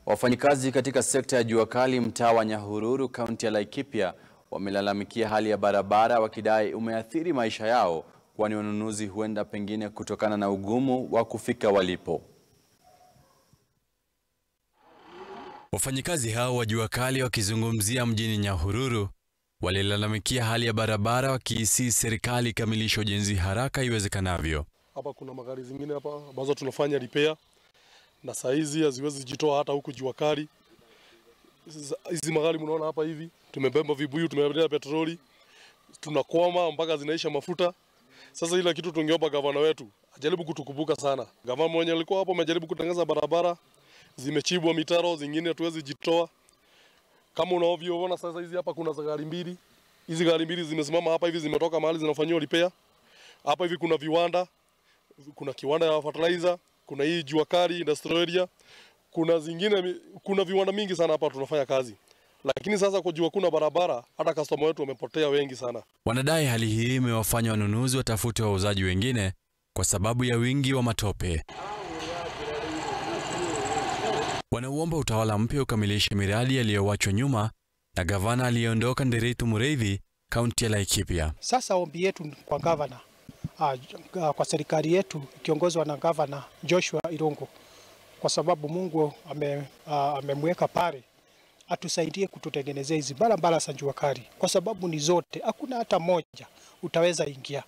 Wafanyikazi katika sekta ya Juakali mtaa wa Nyahururu kaunti ya Laikipia wamelalamikia hali ya barabara wakidai umeathiri maisha yao, kwani wanunuzi huenda pengine kutokana na ugumu wa kufika walipo. Wafanyikazi hao wa Juakali wakizungumzia mjini Nyahururu walilalamikia hali ya barabara wakihisi serikali kamilisha ujenzi haraka iwezekanavyo. Hapa kuna magari zingine hapa ambazo tunafanya repair na saizi haziwezi jitoa hata huku Juakali. Hizi magari mnaona hapa hivi, tumebeba vibuyu, tumebeba petroli, tunakwama mpaka zinaisha mafuta. Sasa ile kitu tungeomba gavana wetu ajaribu kutukumbuka sana. Gavana mwenye alikuwa hapo amejaribu kutangaza barabara, zimechibwa mitaro, zingine hatuwezi jitoa. Kama unavyoona sasa hizi hapa kuna gari mbili. Hizi gari mbili zimesimama hapa hivi, zimetoka mahali zinafanywa repair. Hapa hivi kuna viwanda, kuna kiwanda ya fertilizer, kuna hii Juakali industrial area, kuna zingine, kuna viwanda mingi sana hapa tunafanya kazi. Lakini sasa kwa jua kuna barabara, hata customer wetu wamepotea wengi sana. Wanadai hali hii imewafanya wanunuzi watafute wauzaji wengine kwa sababu ya wingi wa matope. Wanaomba utawala mpya ukamilishe miradi yaliyowachwa nyuma na gavana aliyeondoka Nderitu Mureithi kaunti ya Laikipia. Sasa ombi yetu kwa gavana, kwa serikali yetu ikiongozwa na gavana Joshua Irungu, kwa sababu Mungu amemweka pale, atusaidie kututengenezea hizi barabara za Juakali, kwa sababu ni zote, hakuna hata moja utaweza ingia.